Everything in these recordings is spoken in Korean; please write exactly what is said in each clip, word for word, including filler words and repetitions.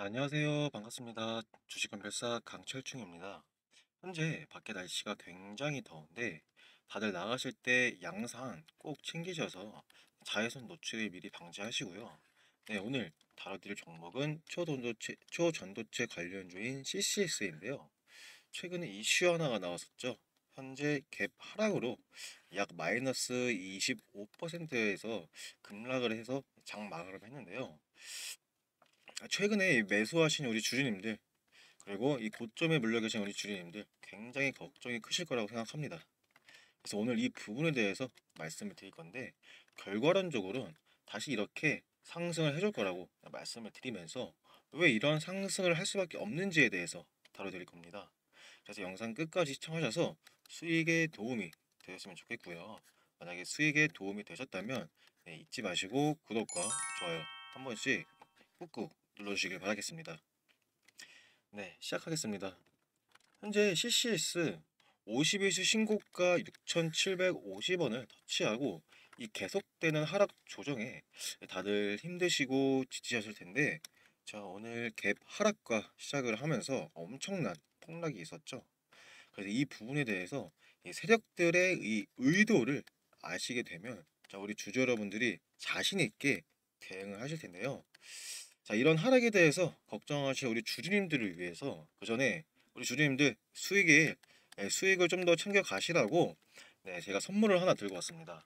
안녕하세요. 반갑습니다. 주식건별사 강철충입니다. 현재 밖에 날씨가 굉장히 더운데 다들 나가실 때 양산 꼭 챙기셔서 자외선 노출을 미리 방지하시고요. 네, 오늘 다뤄드릴 종목은 초전도체, 초전도체 관련주인 씨씨에스인데요. 최근에 이슈 하나가 나왔었죠. 현재 갭 하락으로 약 마이너스 이십오 퍼센트에서 급락을 해서 장 마감을 했는데요. 최근에 매수하신 우리 주주님들, 그리고 이 고점에 물려 계신 우리 주주님들 굉장히 걱정이 크실 거라고 생각합니다. 그래서 오늘 이 부분에 대해서 말씀을 드릴 건데, 결과론적으로는 다시 이렇게 상승을 해줄 거라고 말씀을 드리면서 왜 이런 상승을 할 수밖에 없는지에 대해서 다뤄드릴 겁니다. 그래서 영상 끝까지 시청하셔서 수익에 도움이 되셨으면 좋겠고요. 만약에 수익에 도움이 되셨다면 네, 잊지 마시고 구독과 좋아요 한 번씩 꾹꾹 눌러주시길 바라겠습니다. 네, 시작하겠습니다. 현재 씨씨에스 오십 일수 신고가 육천칠백오십 원을 터치하고 이 계속되는 하락 조정에 다들 힘드시고 지치셨을 텐데, 자, 오늘 갭 하락과 시작을 하면서 엄청난 폭락이 있었죠. 그래서 이 부분에 대해서 이 세력들의 이 의도를 아시게 되면, 자, 우리 주주 여러분들이 자신 있게 대응을 하실 텐데요. 자, 이런 하락에 대해서 걱정하실 우리 주주님들을 위해서 그 전에 우리 주주님들 수익에 예, 수익을 좀 더 챙겨 가시라고 네, 제가 선물을 하나 들고 왔습니다.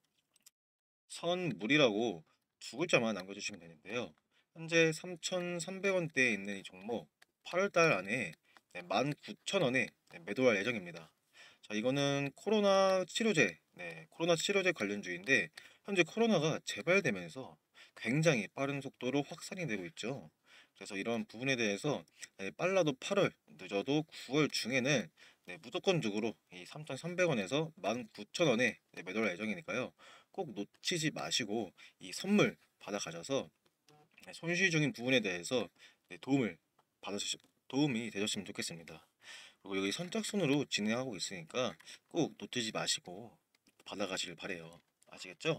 선물이라고 두 글자만 남겨주시면 되는데요. 현재 삼천삼백 원대에 있는 이 종목 팔월 달 안에 네, 만 구천 원에 네, 매도할 예정입니다. 자, 이거는 코로나 치료제, 네, 코로나 치료제 관련주인데 현재 코로나가 재발되면서 굉장히 빠른 속도로 확산이 되고 있죠. 그래서 이런 부분에 대해서 네, 빨라도 팔월, 늦어도 구월 중에는 네, 무조건적으로 이 삼천삼백 원에서 만 구천 원에 네, 매도할 예정이니까요. 꼭 놓치지 마시고 이 선물 받아 가셔서 네, 손실 중인 부분에 대해서 네, 도움을 받으시 도움이 되셨으면 좋겠습니다. 그리고 여기 선착순으로 진행하고 있으니까 꼭 놓치지 마시고 받아가시길 바래요. 아시겠죠?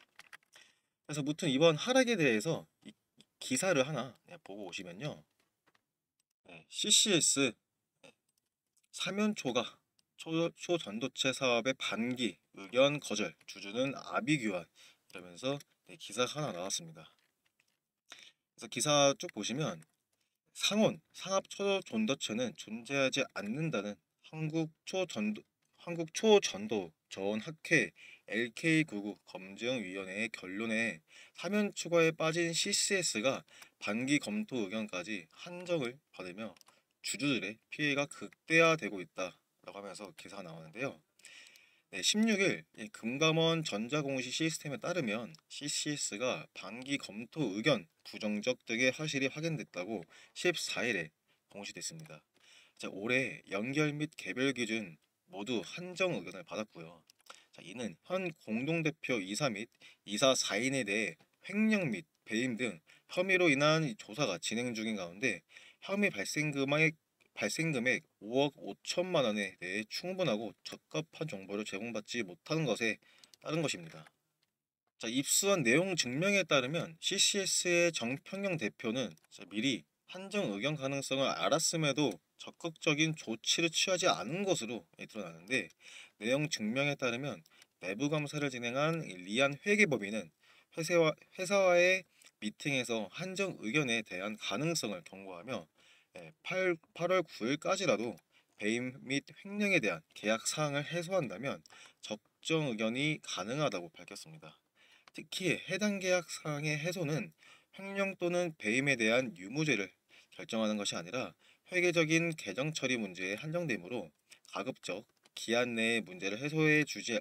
그래서 무튼 이번 하락에 대해서 이 기사를 하나 네, 보고 오시면요. 네, 씨씨에스 사면 초과 초, 초전도체 사업의 반기 의견 거절 주주는 아비규환 이러면서 네, 기사가 하나 나왔습니다. 그래서 기사 쭉 보시면 상온 상합 초전도체는 존재하지 않는다는 한국 초전도 한국 초전도 전학회 엘케이구십구 검증위원회의 결론에 사면 추가에 빠진 씨씨에스가 반기 검토 의견까지 한정을 받으며 주주들의 피해가 극대화되고 있다라고 하면서 기사가 나오는데요. 네, 십육 일 금감원 전자공시 시스템에 따르면 씨씨에스가 반기 검토 의견 부정적 등의 사실이 확인됐다고 십사 일에 공시됐습니다. 자, 올해 연결 및 개별 기준 모두 한정 의견을 받았고요. 자, 이는 현 공동대표 이사 및 이사 사 인에 대해 횡령 및 배임 등 혐의로 인한 조사가 진행 중인 가운데 혐의 발생 금액 발생 금액 오억 오천만 원에 대해 충분하고 적합한 정보를 제공받지 못하는 것에 따른 것입니다. 자, 입수한 내용 증명에 따르면 씨씨에스의 정평영 대표는 자, 미리 한정 의견 가능성을 알았음에도 적극적인 조치를 취하지 않은 것으로 예, 드러나는데, 내용 증명에 따르면 내부 감사를 진행한 리안 회계법인은 회사와, 회사와의 미팅에서 한정 의견에 대한 가능성을 경고하며 예, 팔, 팔월 구 일까지라도 배임 및 횡령에 대한 계약 사항을 해소한다면 적정 의견이 가능하다고 밝혔습니다. 특히 해당 계약 사항의 해소는 횡령 또는 배임에 대한 유무죄를 결정하는 것이 아니라 회계적인 계정 처리 문제에 한정되므로 가급적 기한 내에 문제를 해소해 주지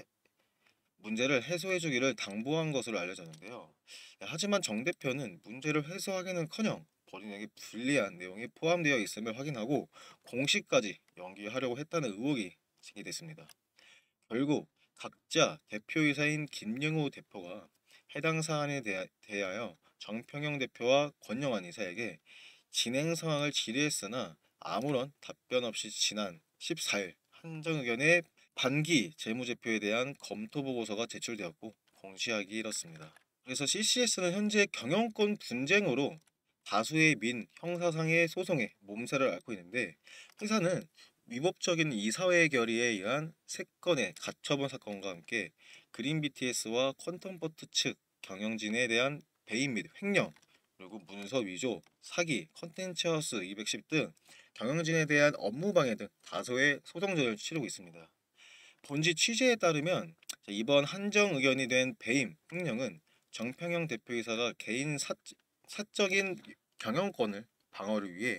문제를 해소해 주기를 당부한 것으로 알려졌는데요. 하지만 정 대표는 문제를 해소하기는커녕 본인에게 불리한 내용이 포함되어 있음을 확인하고 공시까지 연기하려고 했다는 의혹이 제기됐습니다. 결국 각자 대표이사인 김영우 대표가 해당 사안에 대하, 대하여 정평영 대표와 권영환 이사에게 진행 상황을 질의했으나 아무런 답변 없이 지난 십사 일 한정 의견의 반기 재무제표에 대한 검토 보고서가 제출되었고 공시하기 이렇습니다. 그래서 씨씨에스는 현재 경영권 분쟁으로 다수의 민, 형사상의 소송에 몸살을 앓고 있는데 회사는 위법적인 이사회 결의에 의한 세 건의 가처분 사건과 함께 그린 비티에스와 컨텀버트 측 경영진에 대한 배임 및 횡령, 그리고 문서 위조, 사기, 컨텐츠 하우스 이백십 등 경영진에 대한 업무 방해 등 다소의 소송전을 치르고 있습니다. 본지 취재에 따르면 이번 한정 의견이 된 배임, 횡령은 정평영 대표이사가 개인 사, 사적인 경영권을 방어를 위해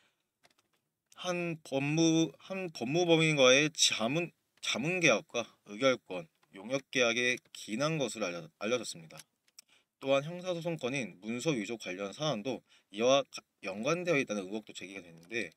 한 법무 한 법무법인과의 자문 자문 계약과 의결권, 용역 계약에 기인한 것으로 알려, 알려졌습니다. 또한 형사소송건인 문서 위조 관련 사안도 이와 가- 연관되어 있다는 의혹도 제기가 됐는데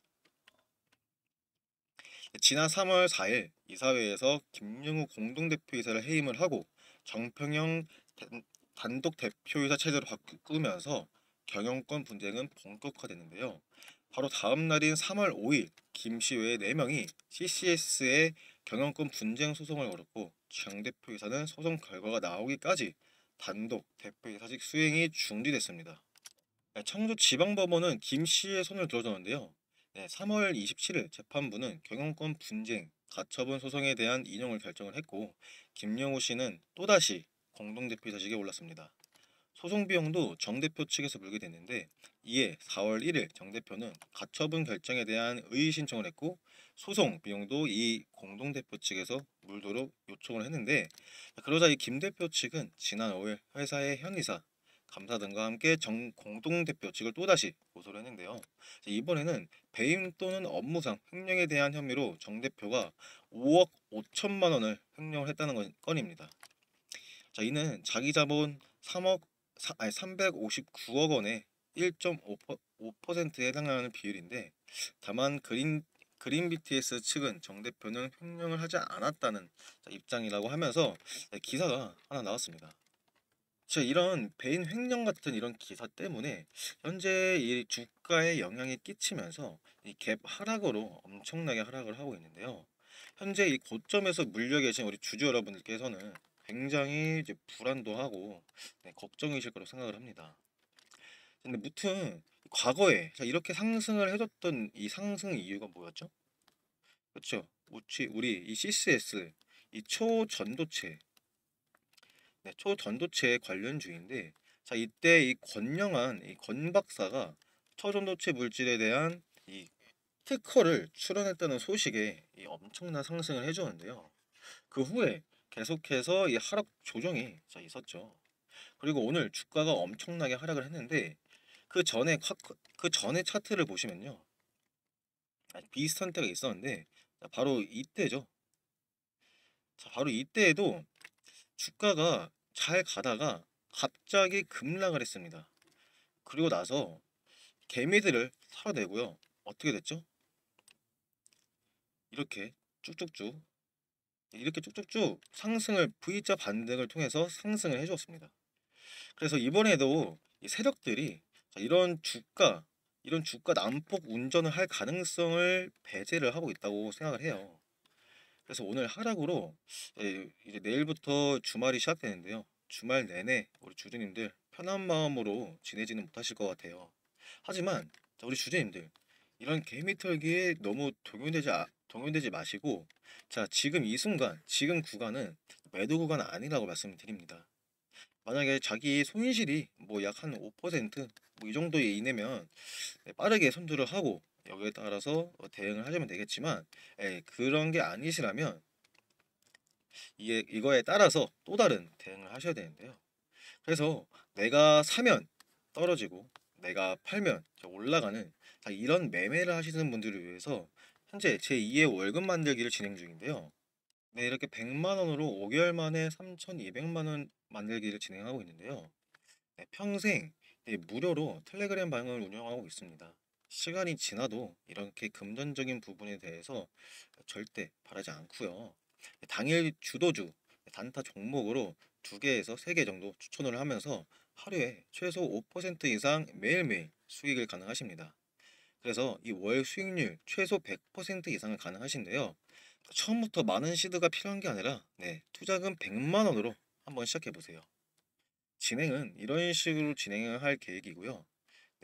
지난 삼월 사일 이사회에서 김영우 공동대표이사를 해임을 하고 정평영 단- 단독 대표이사 체제로 바꾸면서 경영권 분쟁은 본격화됐는데요. 바로 다음 날인 삼월 오일 김씨 외 네 명이 씨씨에스에 경영권 분쟁 소송을 걸었고 정 대표이사는 소송 결과가 나오기까지 단독 대표이사직 수행이 중지됐습니다. 네, 청주지방법원은 김 씨의 손을 들어줬는데요. 네, 삼월 이십칠일 재판부는 경영권 분쟁, 가처분 소송에 대한 인용을 결정을 했고 김영우 씨는 또다시 공동대표이사직에 올랐습니다. 소송 비용도 정 대표 측에서 물게 됐는데 이에 사월 일일 정 대표는 가처분 결정에 대한 의의 신청을 했고 소송 비용도 이 공동대표 측에서 물도록 요청을 했는데 그러자 이 김 대표 측은 지난 오일 회사의 현이사, 감사 등과 함께 정 공동대표 측을 또다시 고소를 했는데요. 이번에는 배임 또는 업무상 횡령에 대한 혐의로 정 대표가 오억 오천만 원을 횡령을 했다는 건, 건입니다. 자, 이는 자기 자본 삼억 사, 아니 삼백오십구억 원의 일 점 오 퍼센트에 해당하는 비율인데 다만 그린 그린 비티에스 측은 정 대표는 횡령을 하지 않았다는 입장이라고 하면서 기사가 하나 나왔습니다. 자, 이런 배임 횡령 같은 이런 기사 때문에 현재 이 주가에 영향이 끼치면서 이 갭 하락으로 엄청나게 하락을 하고 있는데요. 현재 이 고점에서 물려 계신 우리 주주 여러분들께서는 굉장히 이제 불안도 하고 네, 걱정이실 거라고 생각을 합니다. 근데 무튼 과거에 자, 이렇게 상승을 해줬던 이 상승 이유가 뭐였죠? 그렇죠. 우치 우리 이 씨씨에스 이 초전도체 네, 초전도체 관련주인데 자 이때 이 권영한 이 권 박사가 초전도체 물질에 대한 이 특허를 출원했다는 소식에 이 엄청난 상승을 해주었는데요. 그 후에 계속해서 이 하락 조정이 자 있었죠. 그리고 오늘 주가가 엄청나게 하락을 했는데 그 전에 화- 그 전에 차트를 보시면요. 아, 비슷한 때가 있었는데 자, 바로 이때죠. 자, 바로 이때에도 주가가 잘 가다가 갑자기 급락을 했습니다. 그리고 나서 개미들을 털어내고요. 어떻게 됐죠? 이렇게 쭉쭉쭉 이렇게 쭉쭉쭉 상승을 V자 반등을 통해서 상승을 해주었습니다. 그래서 이번에도 이 세력들이 자, 이런 주가 이런 주가 난폭 운전을 할 가능성을 배제를 하고 있다고 생각을 해요. 그래서 오늘 하락으로 예, 이제 내일부터 주말이 시작되는데요. 주말 내내 우리 주주님들 편한 마음으로 지내지는 못하실 것 같아요. 하지만 자, 우리 주주님들 이런 개미 털기에 너무 동요되지 아- 동요되지 마시고 자 지금 이 순간 지금 구간은 매도 구간 아니라고 말씀을 드립니다. 만약에 자기 손실이 뭐 약 한 오 퍼센트 뭐 이 정도 이내면 네, 빠르게 손절을 하고 여기에 따라서 어, 대응을 하시면 되겠지만 예, 그런 게 아니시라면 이게 이거에 따라서 또 다른 대응을 하셔야 되는데요. 그래서 내가 사면 떨어지고 내가 팔면 이제 올라가는 자, 이런 매매를 하시는 분들을 위해서 현재 제이의 월급 만들기를 진행 중인데요. 네, 이렇게 백만 원으로 오 개월 만에 삼천이백만 원 만들기를 진행하고 있는데요. 네, 평생 네, 무료로 텔레그램 방을 운영하고 있습니다. 시간이 지나도 이렇게 금전적인 부분에 대해서 절대 바라지 않고요. 당일 주도주 단타 종목으로 두 개에서 세 개 정도 추천을 하면서 하루에 최소 오 퍼센트 이상 매일매일 수익을 가능하십니다. 그래서 이 월 수익률 최소 백 퍼센트 이상은 가능하신데요. 처음부터 많은 시드가 필요한 게 아니라 네, 투자금 백만 원으로 한번 시작해 보세요. 진행은 이런 식으로 진행을 할 계획이고요. 네,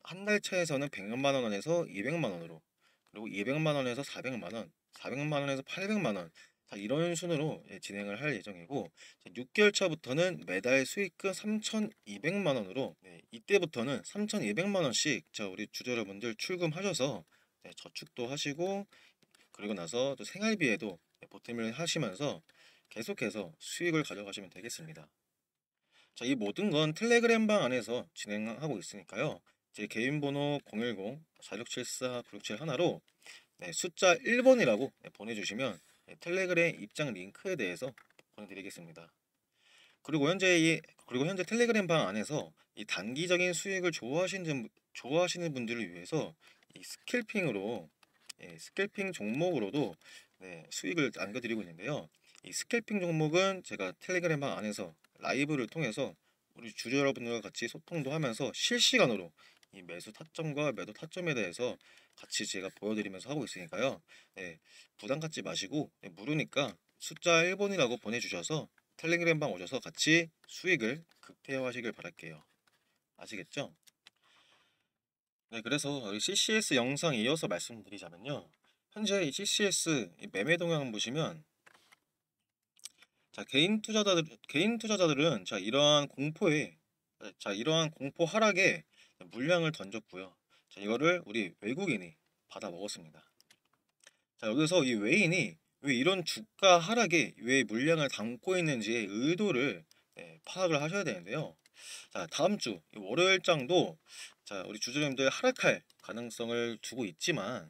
한 달 차에서는 백만 원에서 이백만 원으로, 그리고 이백만 원에서 사백만 원, 사백만 원에서 팔백만 원, 자, 이런 순으로 예, 진행을 할 예정이고, 육 개월 차부터는 매달 수익금 삼천이백만 원으로, 네, 이때부터는 삼천이백만 원씩 자, 우리 주주 여러분들 출금하셔서 네, 저축도 하시고, 그리고 나서 또 생활비에도 네, 보탬을 하시면서 계속해서 수익을 가져가시면 되겠습니다. 자, 이 모든 건 텔레그램 방 안에서 진행하고 있으니까요. 제 개인 번호 공일공 사육칠사 구육칠일로 네, 숫자 일 번이라고 네, 보내주시면 네, 텔레그램 입장 링크에 대해서 보내드리겠습니다. 그리고 현재 이 그리고 현재 텔레그램 방 안에서 이 단기적인 수익을 좋아하시는 좋아하시는 분들을 위해서 이 스캘핑으로 예, 스캘핑 종목으로도 네, 수익을 안겨드리고 있는데요. 이 스캘핑 종목은 제가 텔레그램 방 안에서 라이브를 통해서 우리 주주 여러분들과 같이 소통도 하면서 실시간으로 이 매수 타점과 매도 타점에 대해서 같이 제가 보여드리면서 하고 있으니까요. 네, 부담 갖지 마시고 네, 무료니까 숫자 일 번이라고 보내주셔서 텔레그램 방 오셔서 같이 수익을 극대화하시길 바랄게요. 아시겠죠? 네, 그래서 우리 씨씨에스 영상 이어서 말씀드리자면요. 현재 이 씨씨에스 이 매매 동향 보시면 자, 개인 투자자들 개인 투자자들은 자, 이러한 공포에 자, 이러한 공포 하락에 물량을 던졌고요. 자, 이거를 우리 외국인이 받아 먹었습니다. 자, 여기서 이 외인이 왜 이런 주가 하락에 왜 물량을 담고 있는지의 의도를 네, 파악을 하셔야 되는데요. 자, 다음 주 월요일장도 자, 우리 주주님들 하락할 가능성을 두고 있지만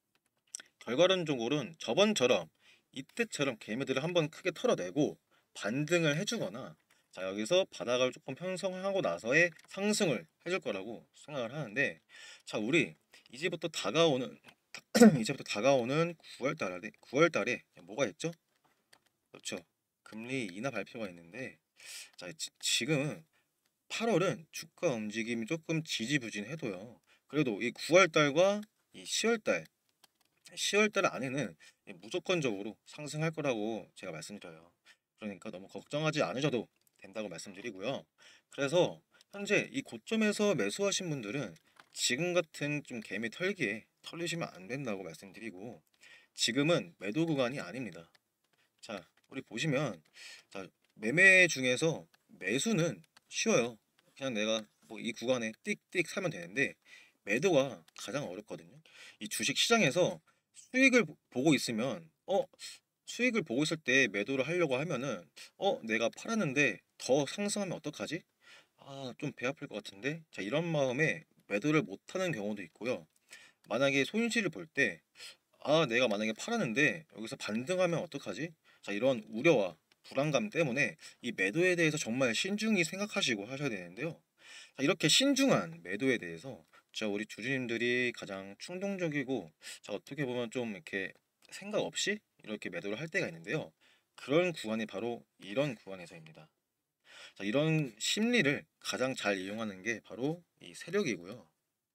결과론적으로는 저번처럼 이때처럼 개미들을 한번 크게 털어내고 반등을 해주거나 자, 여기서 바닥을 조금 형성하고 나서의 상승을 해줄 거라고 생각을 하는데 자, 우리 이제부터 다가오는 이제부터 다가오는 구월 달에 구월 달에 뭐가 있죠? 그렇죠. 금리 인하 발표가 있는데 자, 지, 지금 팔월은 주가 움직임이 조금 지지부진해도요. 그래도 이 구월 달과 이 시월 달, 시월 달 안에는 무조건적으로 상승할 거라고 제가 말씀드려요. 그러니까 너무 걱정하지 않으셔도 된다고 말씀드리고요. 그래서 현재 이 고점에서 매수하신 분들은 지금 같은 좀 개미 털기에 털리시면 안 된다고 말씀드리고 지금은 매도 구간이 아닙니다. 자, 우리 보시면 자, 매매 중에서 매수는 쉬워요. 그냥 내가 뭐 이 구간에 띡띡 사면 되는데 매도가 가장 어렵거든요. 이 주식 시장에서 수익을 보- 보고 있으면 어 수익을 보고 있을 때 매도를 하려고 하면은 어 내가 팔았는데 더 상승하면 어떡하지? 아, 좀 배 아플 것 같은데. 자, 이런 마음에 매도를 못 하는 경우도 있고요. 만약에 손실을 볼 때 아, 내가 만약에 팔았는데 여기서 반등하면 어떡하지? 자, 이런 우려와 불안감 때문에 이 매도에 대해서 정말 신중히 생각하시고 하셔야 되는데요. 자, 이렇게 신중한 매도에 대해서 자, 우리 주주님들이 가장 충동적이고 자, 어떻게 보면 좀 이렇게 생각 없이 이렇게 매도를 할 때가 있는데요. 그런 구간이 바로 이런 구간에서입니다. 자, 이런 심리를 가장 잘 이용하는 게 바로 이 세력이고요.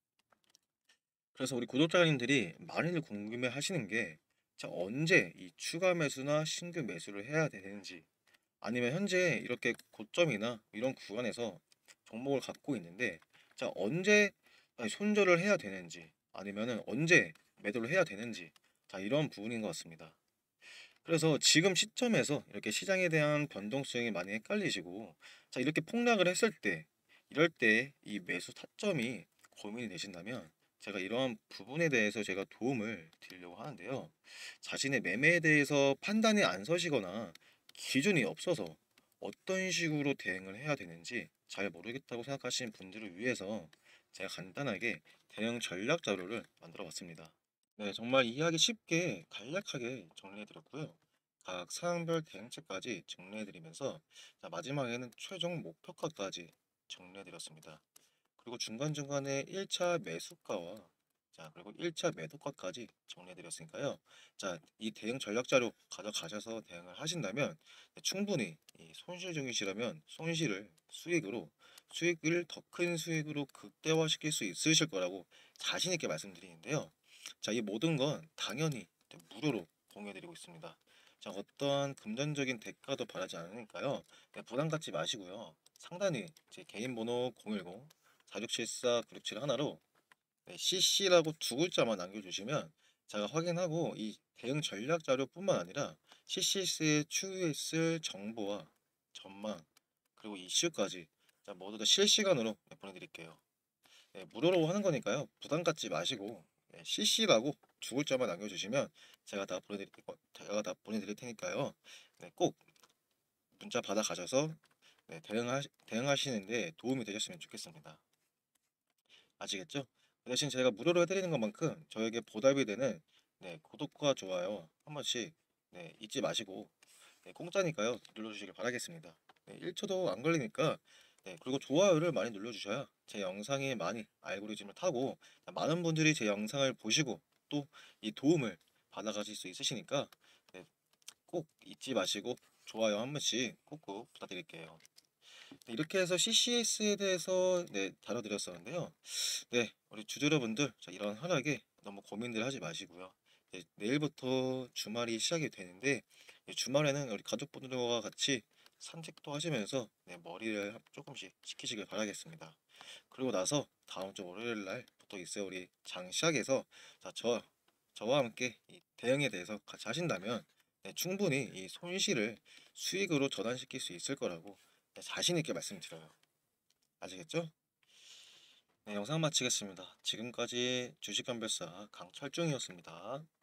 그래서 우리 구독자님들이 많이들 궁금해 하시는 게 자, 언제 이 추가 매수나 신규 매수를 해야 되는지 아니면 현재 이렇게 고점이나 이런 구간에서 종목을 갖고 있는데 자, 언제 아니, 손절을 해야 되는지 아니면은 언제 매도를 해야 되는지 자, 이런 부분인 것 같습니다. 그래서 지금 시점에서 이렇게 시장에 대한 변동성이 많이 헷갈리시고 자, 이렇게 폭락을 했을 때 이럴 때 이 매수 타점이 고민이 되신다면 제가 이러한 부분에 대해서 제가 도움을 드리려고 하는데요. 자신의 매매에 대해서 판단이 안 서시거나 기준이 없어서 어떤 식으로 대응을 해야 되는지 잘 모르겠다고 생각하시는 분들을 위해서 제가 간단하게 대응 전략 자료를 만들어 봤습니다. 네, 정말 이해하기 쉽게 간략하게 정리해드렸고요. 각 사항별 대응책까지 정리해드리면서 자, 마지막에는 최종 목표가까지 정리해드렸습니다. 그리고 중간중간에 일 차 매수가와 자, 그리고 일 차 매도가까지 정리해드렸으니까요. 자, 이 대응 전략 자료 가져가셔서 대응을 하신다면 네, 충분히 이 손실 중이시라면 손실을 수익으로 수익을 더 큰 수익으로 극대화시킬 수 있으실 거라고 자신 있게 말씀드리는데요. 자, 이 모든 건 당연히 무료로 공유해드리고 있습니다. 자, 어떠한 금전적인 대가도 바라지 않으니까요. 네, 부담 갖지 마시고요. 상단에 제 개인 번호 공일공 사육칠사 구육칠일로 네, 씨씨라고 두 글자만 남겨주시면 제가 확인하고 이 대응 전략 자료뿐만 아니라 씨씨에스에 추후에 쓸 정보와 전망 그리고 이슈까지 자, 모두 다 실시간으로 네, 보내드릴게요. 네, 무료로 하는 거니까요. 부담 갖지 마시고 네, 씨씨라고 두 글자만 남겨주시면 제가 다 보내드릴 거- 제가 다 보내드릴 테니까요. 네, 꼭 문자 받아 가셔서 네, 대응하 대응하시는데 도움이 되셨으면 좋겠습니다. 아시겠죠? 그 대신 제가 무료로 해드리는 것만큼 저에게 보답이 되는 네, 구독과 좋아요 한 번씩 네, 잊지 마시고 네, 공짜니까요. 눌러주시길 바라겠습니다. 네, 일 초도 안 걸리니까 네, 그리고 좋아요를 많이 눌러주셔야 제 영상이 많이 알고리즘을 타고 많은 분들이 제 영상을 보시고 또 이 도움을 받아가실 수 있으시니까 네, 꼭 잊지 마시고 좋아요 한 번씩 꾹꾹 부탁드릴게요. 네, 이렇게 해서 씨씨에스에 대해서 네, 다뤄드렸었는데요. 네, 우리 주주여러분들 자, 이런 하락에 너무 고민들 하지 마시고요. 네, 내일부터 주말이 시작이 되는데 이 주말에는 우리 가족분들과 같이 산책도 하시면서 네, 머리를 한- 조금씩 식히시길 바라겠습니다. 그리고 나서 다음 주 월요일 날부터 있어요. 우리 장 시작해서 자, 저 저와 함께 이 대응에 대해서 같이 하신다면 네, 충분히 이 손실을 수익으로 전환시킬 수 있을 거라고 네, 자신 있게 말씀드려요. 아시겠죠? 네, 영상 마치겠습니다. 지금까지 주식감별사 강철중이었습니다.